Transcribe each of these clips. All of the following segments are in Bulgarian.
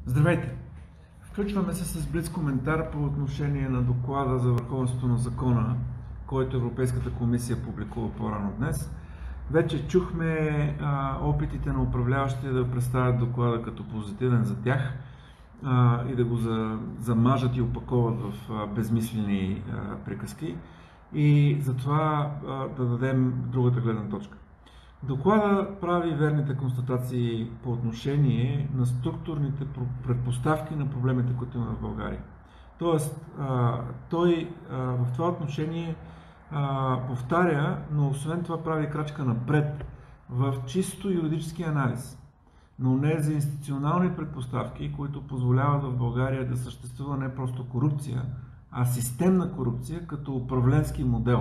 Здравейте! Включваме се с блиц коментар по отношение на доклада за върховенството на закона, който Европейската комисия публикува по-рано днес. Вече чухме опитите на управляващите да представят доклада като позитивен за тях и да го замажат и опаковат в безмислени приказки. И затова да дадем другата гледна точка. Доклада прави верните констатации по отношение на структурните предпоставки на проблемите, които има в България. Тоест, той в това отношение повтаря, но освен това прави крачка напред в чисто юридически анализ на тези институционални предпоставки, които позволяват в България да съществува не просто корупция, а системна корупция като управленски модел.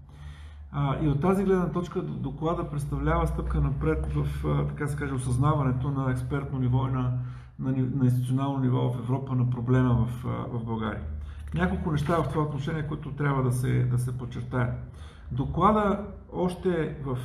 И от тази гледна точка доклада представлява стъпка напред в, така се каже, осъзнаването на експертно ниво и на институционално ниво в Европа на проблема в България. Няколко неща в това отношение, които трябва да се подчертаят. Доклада още в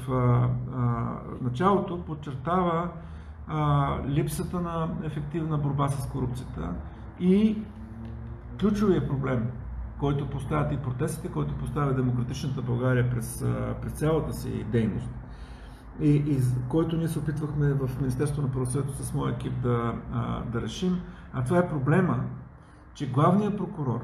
началото подчертава липсата на ефективна борба с корупцията и ключовия проблем, който поставят и протестите, който поставя демократичната България през цялата си дейност и който ние се опитвахме в Министерството на правосъдието с моя екип да решим. А това е проблема, че главният прокурор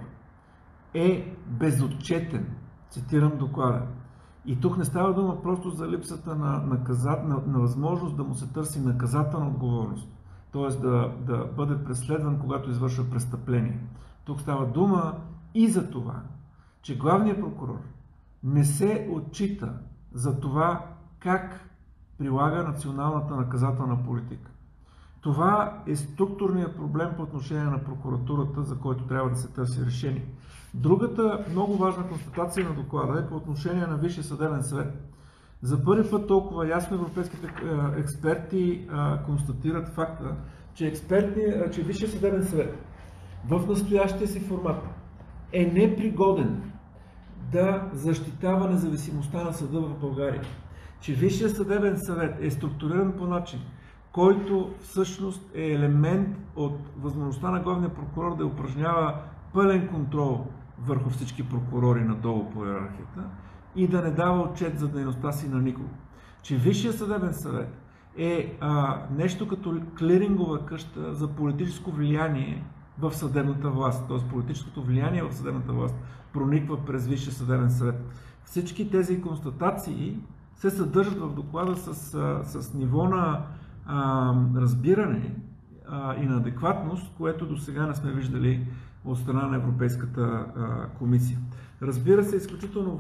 е безотчетен, цитирам доклада. И тук не става дума просто за липсата на възможност да му се търси наказателна отговорност, т.е. да бъде преследван, когато извършва престъпление. Тук става дума и за това, че главният прокурор не се отчита за това как прилага националната наказателна политика. Това е структурният проблем по отношение на прокуратурата, за който трябва да се търси решение. Другата много важна констатация на доклада е по отношение на Висшия съдебен съвет. За първи път толкова ясно европейските експерти констатират факта, че Висшия съдебен съвет в настоящия си формат е непригоден да защитава независимостта на съда в България. Че Висшия съдебен съвет е структуриран по начин, който всъщност е елемент от възможността на главния прокурор да упражнява пълен контрол върху всички прокурори надолу по иерархията и да не дава отчет за дейността си на никого. Че Висшия съдебен съвет е нещо като клирингова къща за политическо влияние в съдебната власт, т.е. политическото влияние в съдебната власт прониква през Висшия съдебен съвет. Всички тези констатации се съдържат в доклада с ниво на разбиране и на адекватност, което до сега не сме виждали от страна на Европейската комисия. Разбира се, изключително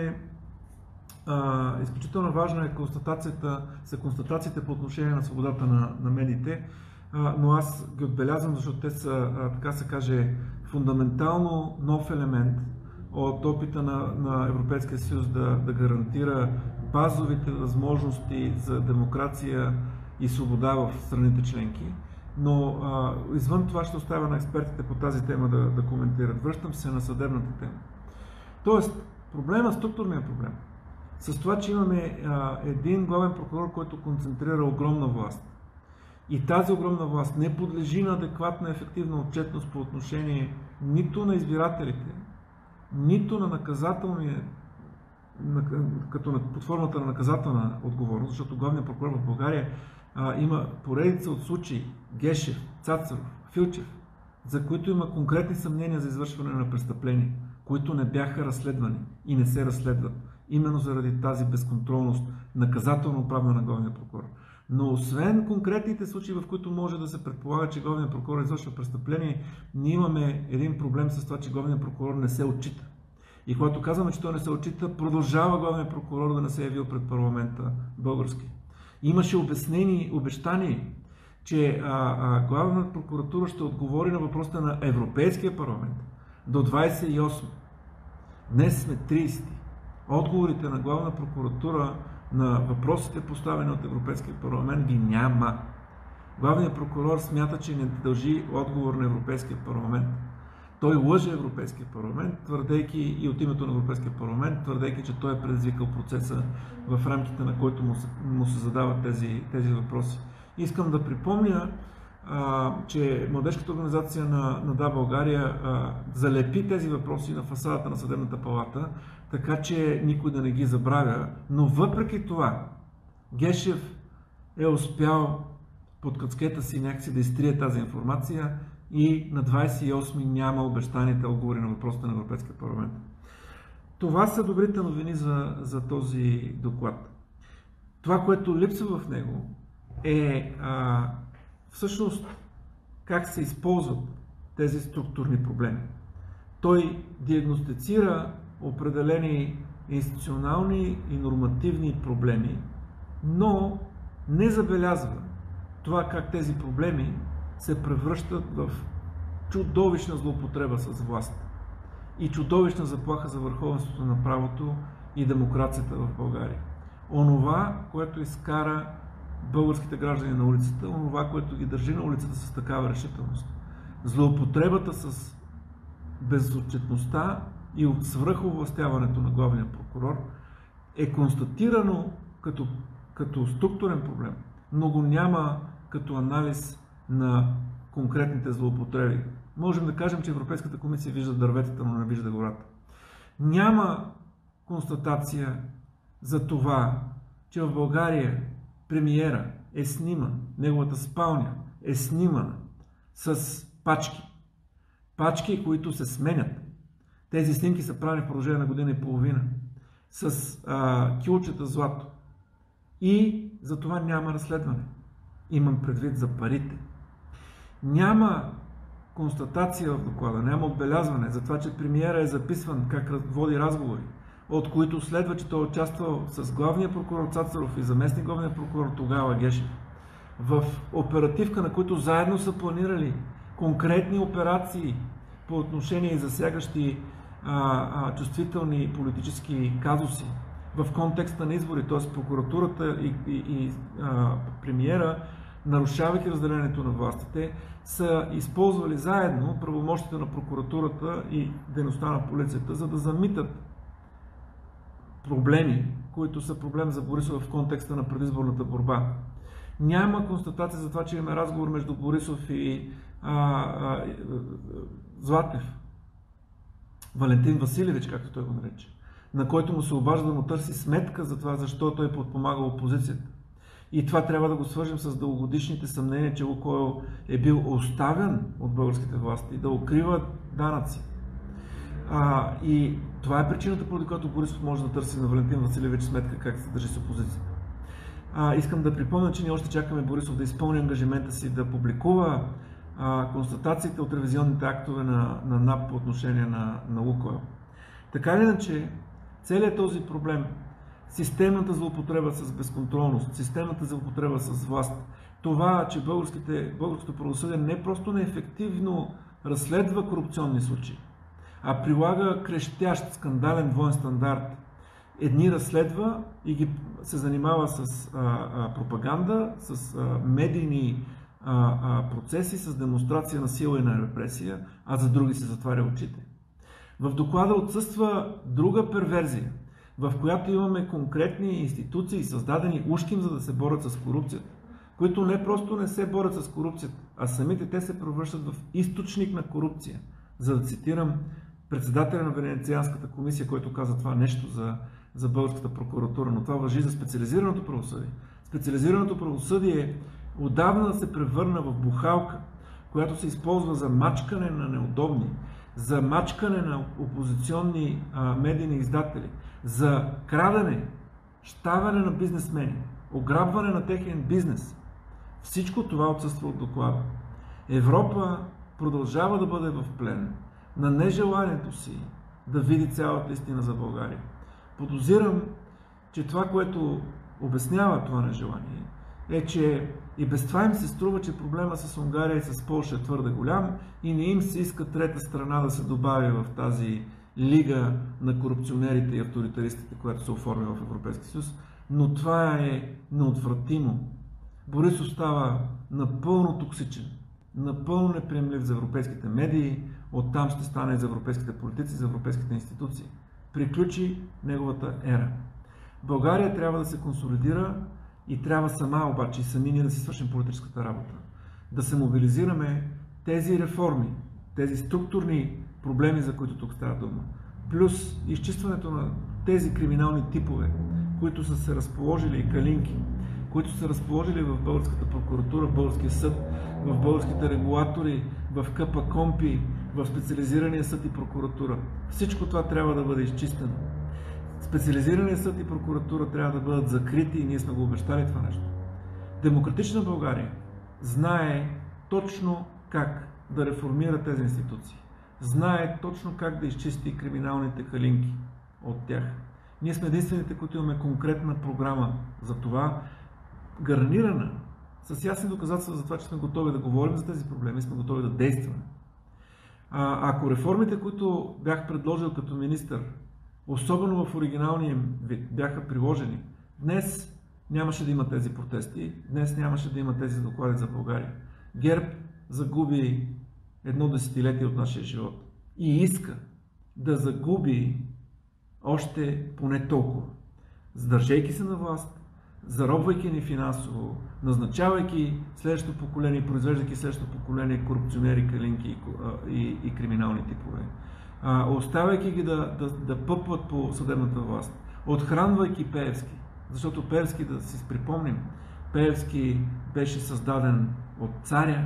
важна е констатациите по отношение на свободата на медиите, но аз ги отбелязвам, защото те са, така се каже, фундаментално нов елемент от опита на Европейския съюз да гарантира базовите възможности за демокрация и свобода в страните членки. Но извън това ще оставя на експертите по тази тема да коментират. Връщам се на съдебната тема. Тоест, структурният проблем, с това, че имаме един главен прокурор, който концентрира огромна власт. И тази огромна власт не подлежи на адекватна ефективна отчетност по отношение нито на избирателите, нито на наказателния, под формата на наказателна отговорност, защото главният прокурор в България има поредица от случаи Гешев, Цацаров, Филчев, за които има конкретни съмнения за извършване на престъпления, които не бяха разследвани и не се разследват, именно заради тази безконтролност, наказателно правна на главния прокурор. Но освен конкретните случаи, в които може да се предполага, че главният прокурор извършва престъпление, ние имаме един проблем с това, че главният прокурор не се отчита. И когато казваме, че той не се отчита, продължава главният прокурор да не се е явил пред парламента български. Имаше обещание, че главната прокуратура ще отговори на въпросите на Европейския парламент до 28. Днес сме 30. Отговорите на главна прокуратура на въпросите, поставени от Европейския парламент, ги няма. Главният прокурор смята, че не дължи отговор на Европейския парламент. Той лъже Европейския парламент, твърдейки и от името на Европейския парламент, твърдейки, че той е предизвикал процеса, в рамките на който му се задават тези въпроси. Искам да припомня че младежката организация на Да, България залепи тези въпроси на фасадата на Съдебната палата, така че никой да не ги забравя, но въпреки това Гешев е успял под кацкета си някакси да изтрие тази информация и на 28 няма обещаните отговори на въпросите на Европейския парламент. Това са добрите новини за този доклад. Това, което липсва в него, е всъщност как се използват тези структурни проблеми. Той диагностицира определени институционални и нормативни проблеми, но не забелязва това как тези проблеми се превръщат в чудовищна злоупотреба с власт и чудовищна заплаха за върховенството на правото и демокрацията в България. Онова, което изкара българските граждани на улицата, онова, което ги държи на улицата с такава решителност. Злоупотребата с безотчетността и свръховластяването на главния прокурор е констатирано като структурен проблем, но го няма като анализ на конкретните злоупотреби. Можем да кажем, че Европейската комисия вижда дърветата, но не вижда гората. Няма констатация за това, че в България премиера е сниман, неговата спалня е снимана с пачки. Пачки, които се сменят. Тези снимки са правени в продължение на година и половина. С кюлчета злато. И за това няма разследване. Имам предвид за парите. Няма констатация в доклада, няма отбелязване за това, че премиера е записван как води разговори, от които следва, че той е участвал с главния прокурор Цацаров и заместник главния прокурор тогава Гешев в оперативка, на които заедно са планирали конкретни операции по отношение и засягащи чувствителни политически казуси в контекста на избори, т.е. прокуратурата и премиера, нарушавайки разделението на властите, са използвали заедно правомощите на прокуратурата и дейността на полицията, за да замитат проблеми, които са проблем за Борисов в контекста на предизборната борба. Няма констатация за това, че има разговор между Борисов и Златев, Валентин Василевич, както той го нарече, на който му се обажда да му търси сметка за това, защо той подпомага опозицията. И това трябва да го свържем с дългогодишните съмнения, че Лукойл е бил оставен от българските власти да укрива данъци. И това е причината, поради която Борисов може да търси на Валентин Василевич сметка как се държи с опозицията. Искам да припомня, че ние още чакаме Борисов да изпълни ангажимента си да публикува констатациите от ревизионните актове на НАП по отношение на Лукойл. Така или иначе, целият този проблем, системната злоупотреба с безконтролност, системната злоупотреба с власт, това, че българското правосъдие не просто неефективно разследва корупционни случаи, а прилага крещящ, скандален двоен стандарт. Едни разследва и се занимава с пропаганда, с медийни процеси, с демонстрация на сила и на репресия, а за други се затваря очите. В доклада отсъства друга перверзия, в която имаме конкретни институции, създадени ушким, за да се борят с корупцията, които не просто не се борят с корупцията, а самите те се превръщат в източник на корупция. За да цитирам председателя на Венецианската комисия, който каза това нещо за българската прокуратура, но това важи за специализираното правосъдие. Специализираното правосъдие отдавна се превърна в бухалка, която се използва за мачкане на неудобни, за мачкане на опозиционни медийни издатели, за крадене, щаване на бизнесмени, ограбване на техен бизнес. Всичко това отсъства от доклада. Европа продължава да бъде в плен на нежеланието си да види цялата истина за България. Подозирам, че това, което обяснява това нежелание, е, че и без това им се струва, че проблема с Унгария и с Полша е твърде голям и не им се иска трета страна да се добави в тази лига на корупционерите и авторитаристите, която се оформя в Европейския съюз, но това е неотвратимо. Борисов става напълно токсичен, напълно неприемлив за европейските медии, оттам ще стане и за европейските политици, за европейските институции. Приключи неговата ера. България трябва да се консолидира и трябва сама обаче и сами ние да си свършим политическата работа. да се мобилизираме тези реформи, тези структурни проблеми, за които тук става дума, плюс изчистването на тези криминални типове, които са се разположили и калинки, които са разположили в българската прокуратура, в българския съд, в българските регулатори, в КПКОНПИ, в специализирания съд и прокуратура. Всичко това трябва да бъде изчистено. Специализирания съд и прокуратура трябва да бъдат закрити и ние сме го обещали това нещо. Демократична България знае точно как да реформира тези институции. Знае точно как да изчисти криминалните калинки от тях. Ние сме единствените, които имаме конкретна програма за това, гарантирана с ясни доказателства за това, че сме готови да говорим за тези проблеми, сме готови да действаме. Ако реформите, които бях предложил като министър, особено в оригиналния им вид, бяха приложени, днес нямаше да има тези протести, днес нямаше да има тези доклади за България. ГЕРБ загуби едно десетилетие от нашия живот и иска да загуби още поне толкова, задържайки се на власт, заробвайки ни финансово, назначавайки следващото поколение, произвеждайки следващото поколение корупционери, калинки и криминални типове, оставяйки ги да пъпват по съдебната власт, отхранвайки Пеевски, защото Пеевски, да си припомним, Пеевски беше създаден от царя,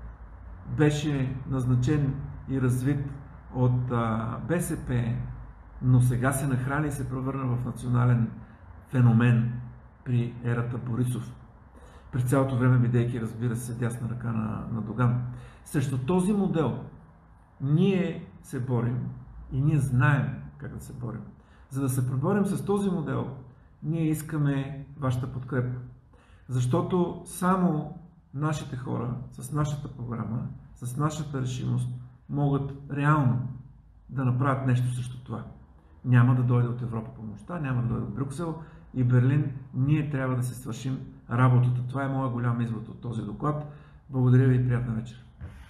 беше назначен и развит от БСП, но сега се нахрани и се превърна в национален феномен при ерата Борисов. През цялото време бидейки, разбира се, дясна ръка на Доган. Срещу този модел ние се борим и ние знаем как да се борим. За да се преборим с този модел, ние искаме вашата подкрепа. Защото само нашите хора, с нашата програма, с нашата решимост, могат реално да направят нещо срещу това. Няма да дойде от Европа помощта, няма да дойде от Брюксел и Берлин. Ние трябва да се свършим работата. Това е моя голям извод от този доклад. Благодаря ви и приятна вечер.